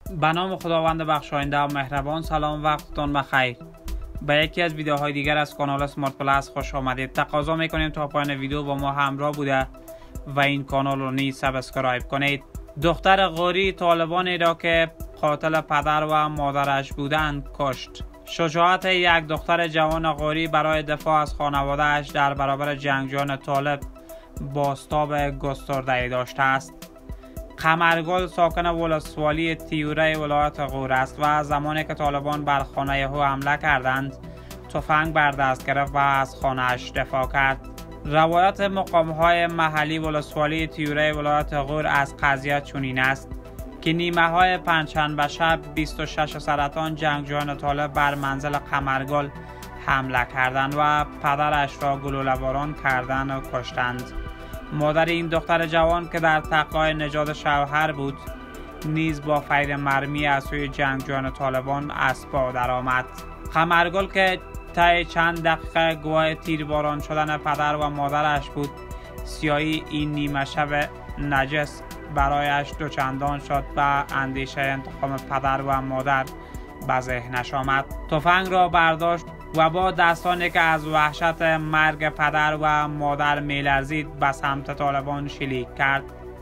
به نام خداوند بخشاینده و مهربان. سلام، وقتتون بخیر. به یکی از ویدیوهای دیگر از کانال اسمارت پلاس خوش آمدید. تقاضا میکنیم تا پایان ویدیو با ما همراه بوده و این کانال رو نیز سابسکرایب کنید. دختر غوری طالبانی را که قاتل پدر و مادرش بودند کشت. شجاعت یک دختر جوان غوری برای دفاع از خانواده‌اش در برابر جنگجویان طالب بازتاب گسترده‌ای داشته است. قمرگل ساکن ولسوالی تیوره ولایت غور است و زمانی که طالبان بر خانه او حمله کردند تفنگ بر دست گرفت و از خانه‌اش دفاع کرد. روایت مقام‌های محلی ولسوالی تیوره ولایت غور از قضیه چنین است که نیمه‌های پنجشنبه شب 26 سرطان جنگجویان طالب بر منزل قمرگل حمله کردند و پدرش را گلوله‌باران کردند و کشتند. مادر این دختر جوان که در تقلای نجات شوهر بود نیز با فیر مرمی از سوی جنگجویان طالبان از پا درآمد. قمرگل که طی چند دقیقه گواه تیرباران شدن پدر و مادرش بود، سیاهی این نیمه شب نجس برایش دوچندان شد و اندیشه انتقام پدر و مادر به ذهنش آمد. تفنگ را برداشت و با دستانی که از وحشت مرگ پدر و مادر میلرزید به سمت طالبان شلیک کرد.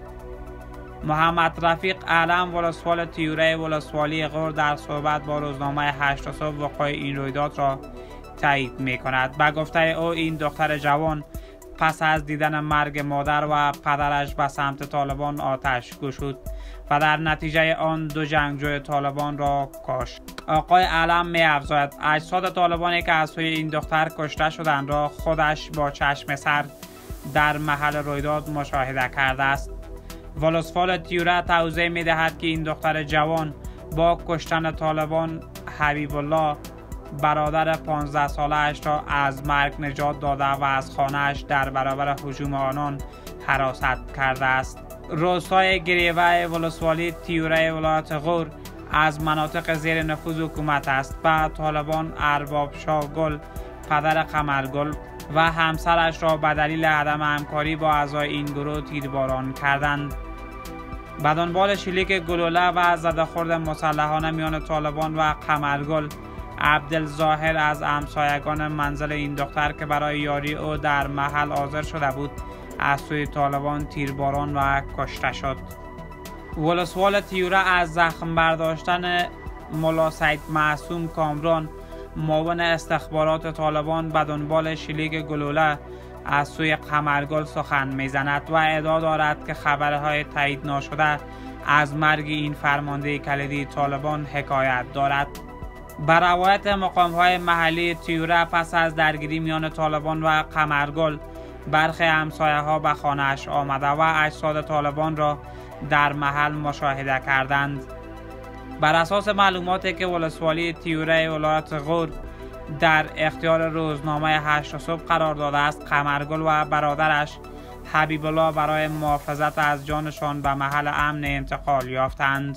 محمد رفیق علم ولسوال تیوره ولسوالی غور در صحبت با روزنامه 8 صبح وقوع این رویداد را تایید می کند. به گفته او این دختر جوان پس از دیدن مرگ مادر و پدرش به سمت طالبان آتش گشود و در نتیجه آن دو جنگجوی طالبان را کشت. آقای علم می افزاید اجساد طالبانی که از سوی این دختر کشته شدند را خودش با چشم سر در محل رویداد مشاهده کرده است. ولسوال تیوره توضیح می دهد که این دختر جوان با کشتن طالبان حبیب الله برادر 15 ساله اش را از مرگ نجات داده و از خانه‌اش در برابر هجوم آنان حراست کرده است. روستای گریوه ولسوالی تیوره ولایت غور از مناطق زیر نفوذ حکومت است و طالبان ارباب شاه گل پدر قمرگل و همسرش را به دلیل عدم همکاری با اعضای این گروه تیرباران کردند. به دنبال شلیک گلوله و زده‌خورد مسلحانه میان طالبان و قمرگل، عبدالظاهر از همسایگان منزل این دختر که برای یاری او در محل حاضر شده بود از سوی طالبان تیرباران و کشته شد. ولسوال تیوره از زخم برداشتن ملا سید معصوم کامران معاون استخبارات طالبان به دنبال شلیک گلوله از سوی قمرگل سخن میزند و ادعا دارد که خبرهای تایید ناشده از مرگ این فرمانده کلیدی طالبان حکایت دارد. بر روایت مقام‌های محلی تیوره پس از درگیری میان طالبان و قمرگل برخی همسایه‌ها به خانه‌اش آمده و اجساد طالبان را در محل مشاهده کردند. بر اساس معلوماتی که ولسوالی تیوره ولایت غور در اختیار روزنامه 8 صبح قرار داده است، قمرگل و برادرش حبیب الله برای محافظت از جانشان به محل امن انتقال یافتند.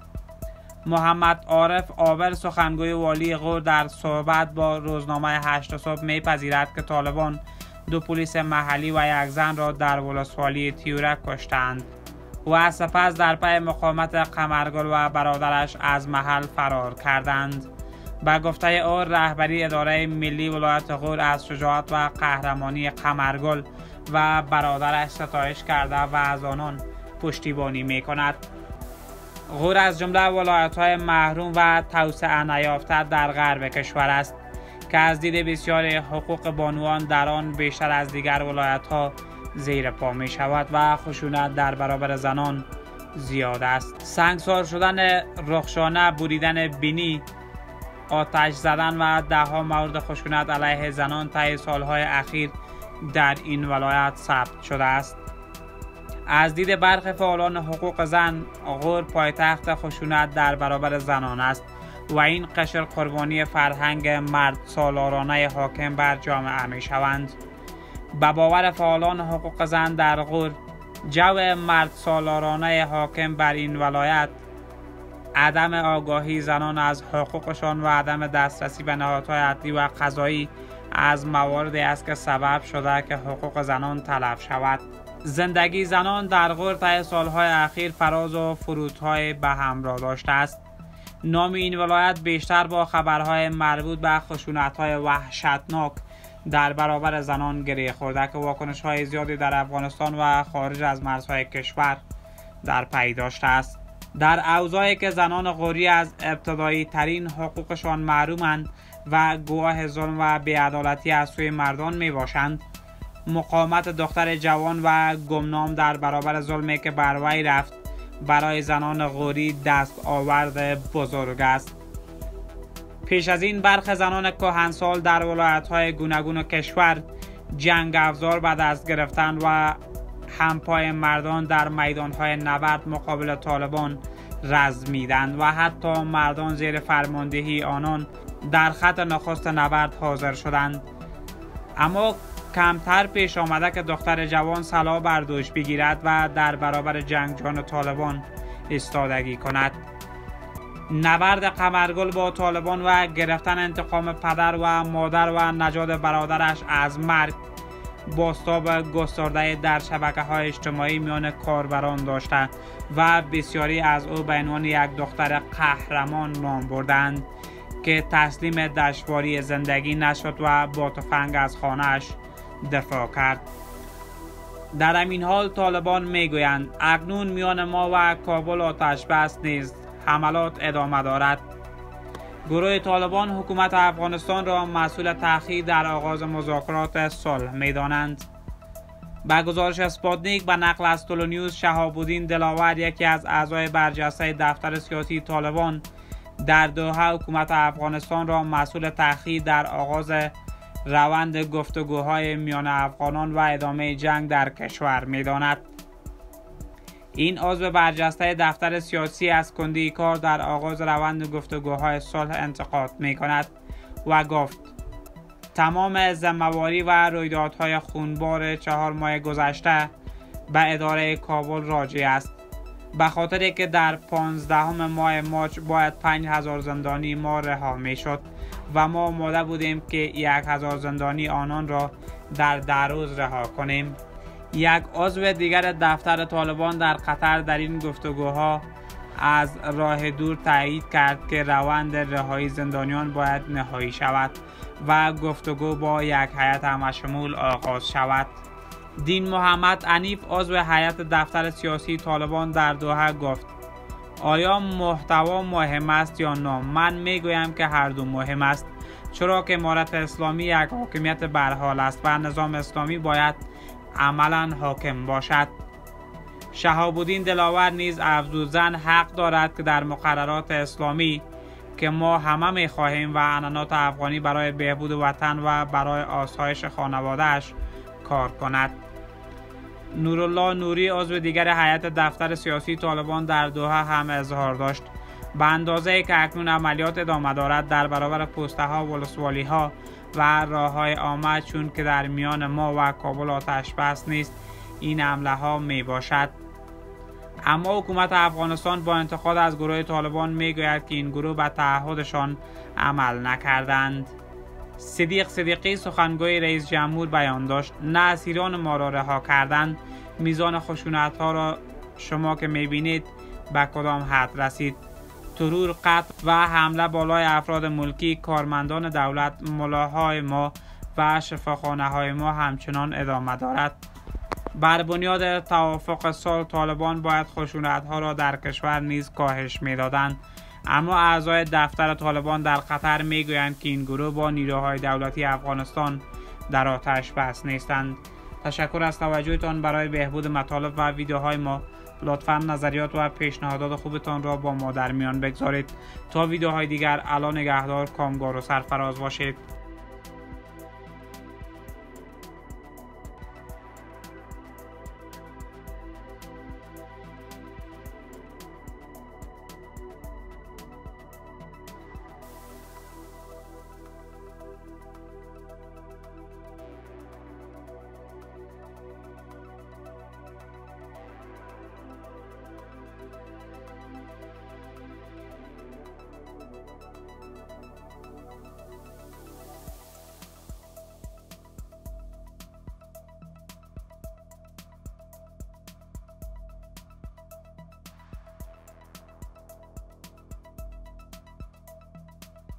محمد عارف آبر سخنگوی والی غور در صحبت با روزنامه 8 صبح میپذیرد که طالبان دو پلیس محلی و یک زن را در ولسوالی تیوره کشتند و سپس در پی مقاومت قمرگل و برادرش از محل فرار کردند. به گفته او رهبری اداره ملی ولایت غور از شجاعت و قهرمانی قمرگل و برادرش ستایش کرده و از آنان پشتیبانی می کند. غور از جمله ولایت‌های محروم و توسعه نیافته در غرب کشور است که از دید بسیاری حقوق بانوان در آن بیشتر از دیگر ولایت‌ها زیر پا می شود و خشونت در برابر زنان زیاد است. سنگسار شدن رخشانه، بریدن بینی، آتش زدن و ده‌ها مورد خشونت علیه زنان طی سالهای اخیر در این ولایت ثبت شده است. از دید برخی فعالان حقوق زن، غور پایتخت خشونت در برابر زنان است و این قشر قربانی فرهنگ مرد سالارانه حاکم بر جامعه می شوند. به باور فعالان حقوق زن در غور، جو مرد سالارانه حاکم بر این ولایت، عدم آگاهی زنان از حقوقشان و عدم دسترسی به نهادهای عدلی و قضایی از مواردی است که سبب شده که حقوق زنان تلف شود. زندگی زنان در غور طی سالهای اخیر فراز و فرودهای به همراه داشته است. نام این ولایت بیشتر با خبرهای مربوط به خشونت‌های وحشتناک در برابر زنان گره خورده که واکنش‌های زیادی در افغانستان و خارج از مرزهای کشور در پی داشته است. در اوضاعی که زنان غوری از ابتدایی ترین حقوقشان محرومند و گواه ظلم و بی‌عدالتی از سوی مردان می باشند، مقاومت دختر جوان و گمنام در برابر ظلمی که بر وی رفت برای زنان غوری دست آورد بزرگ است. پیش از این برخی زنان کهنسال در ولایت‌های گوناگون کشور جنگ افزار به دست گرفتن و همپای مردان در میدان‌های نبرد مقابل طالبان رزمیدند و حتی مردان زیر فرماندهی آنان در خط نخست نبرد حاضر شدند. اما کمتر پیش آمده که دختر جوان سلاح بر دوش بگیرد و در برابر جنگجویان طالبان ایستادگی کند. نبرد قمرگل با طالبان و گرفتن انتقام پدر و مادر و نجات برادرش از مرگ بازتاب گسترده در شبکه‌های اجتماعی میان کاربران داشته و بسیاری از او به عنوان یک دختر قهرمان نام بردند که تسلیم دشواری زندگی نشد و با تفنگ از خانه‌اش دفاع کرد. در همین حال طالبان میگویند اکنون میان ما و کابل آتش بس نیست، حملات ادامه دارد. گروه طالبان حکومت افغانستان را مسئول تأخیر در آغاز مذاکرات صلح می‌دانند. با گزارش اسپوتنیک به نقل از تولونیوز، شهاب‌الدین دلاور، یکی از اعضای برجسته دفتر سیاسی طالبان در دوحه، حکومت افغانستان را مسئول تأخیر در آغاز روند گفتگوهای میان افغانان و ادامه جنگ در کشور می‌داند. این عضو برجسته دفتر سیاسی از کندی کار در آغاز روند گفتگوهای صلح انتقاد می‌کند و گفت تمام ذمه‌واری و رویدادهای خونبار 4 ماه گذشته به اداره کابل راجع است، به خاطری که در 15 ماه مارچ باید 5000 زندانی ما رها می‌شد و ما آماده بودیم که 1000 زندانی آنان را در روز رها کنیم. یک عضو دیگر دفتر طالبان در قطر در این گفتگوها از راه دور تایید کرد که روند رهایی زندانیان باید نهایی شود و گفتگو با یک هیئت همشمول آغاز شود. دین محمد عنیف، عضو هیئت دفتر سیاسی طالبان در دوحه، گفت آیا محتوا مهم است یا نه؟ من میگویم که هر دو مهم است، چرا که امارت اسلامی یک حاکمیت برحال است و نظام اسلامی باید عملا حاکم باشد. شهاب‌الدین دلاور نیز افزود زن حق دارد که در مقررات اسلامی که ما همه می‌خواهیم و عنعنات افغانی برای بهبود وطن و برای آسایش خانواده‌اش کار کند. نورالله نوری، عضو دیگر هیئت دفتر سیاسی طالبان در دوحه، هم اظهار داشت به اندازه‌ای که اکنون عملیات ادامه دارد در برابر پوسته‌ها، ولسوالی‌ها و راه‌های عامه، چون که در میان ما و کابل آتش بس نیست، این حمله ها می باشد. اما حکومت افغانستان با انتقاد از گروه طالبان می گوید که این گروه به تعهدشان عمل نکردند. صدیق صدیقی، سخنگوی رئیس جمهور، بیان داشت نه اسیران ما را رها کردند. میزان خشونت ها را شما که می بینید به کدام حد رسید. ترور، قتل و حمله بالای افراد ملکی، کارمندان دولت، ملاهای ما و شفاخانه های ما همچنان ادامه دارد. بر بنیاد توافق صلح، طالبان باید خشونت ها را در کشور نیز کاهش میدادند، اما اعضای دفتر طالبان در قطر میگویند که این گروه با نیروهای دولتی افغانستان در آتش بس نیستند. تشکر از توجهتان. برای بهبود مطالب و ویدیوهای ما لطفاً نظریات و پیشنهادات خوبتان را با ما در میان بگذارید. تا ویدیوهای دیگر، الا نگهدار، کامگار و سرفراز باشید.